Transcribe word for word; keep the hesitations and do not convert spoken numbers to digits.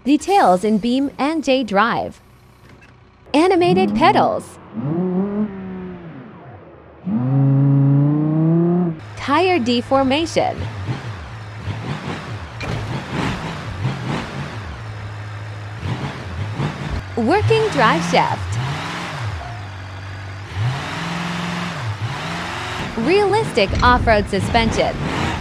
Details in BeamNG.Drive. Animated pedals. Tire deformation. Working drive shaft. Realistic off-road suspension.